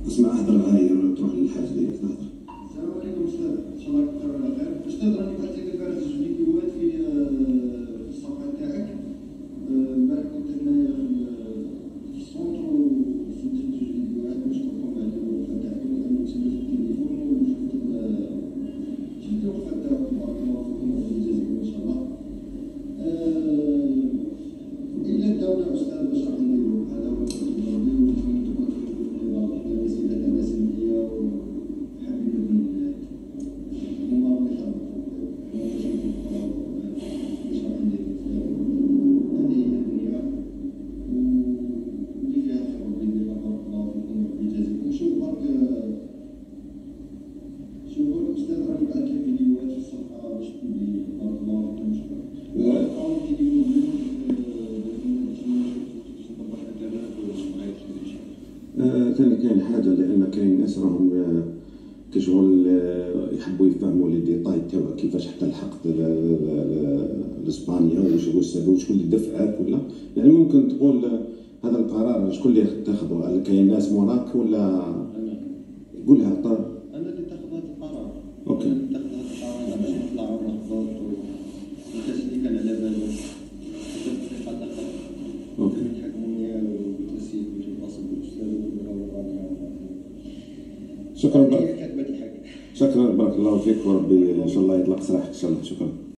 اسمع هضر هاي تروح للحاج ديالك تهضر. السلام عليكم استاذ، ان شاء الله تكونوا على خير. استاذ راني بعثت لك البارح زوج فيديوهات في الصفحه تاعك. البارح كنت هنايا في السونتر وشفت زوج فيديوهات نشكركم على الوقفه تاعكم لانه تسميت التليفون وشفت الوقفه تاعكم. بارك الله فيكم وربي يجازيكم ان شاء الله. الا داونا استاذ باش راح نديرو هذا هو ثاني كاين حاجه لان كاين ناس راهم كشغل يحبوا يفهموا لي ديتاي تاعو كيفاش حتى لحقت لاسبانيا وشكون السبب وشكون اللي دفعك ولا يعني ممكن تقول هذا القرار شكون اللي اتخذه؟ هل كاين ناس موراك ولا قولها طيب. انا اللي اتخذ هذا القرار. اوكي. انا اللي اتخذ هذا القرار باش نطلعوا ونهبط والناس اللي كان على بالهم كانت بطريقه اخرى. اوكي. يحكموني والتسيير والتواصل بالاستاذ شكرا. كاتبه الحاجه. شكرا بارك الله فيك وربي ان شاء الله يطلق سراحك ان شاء الله. شكرا.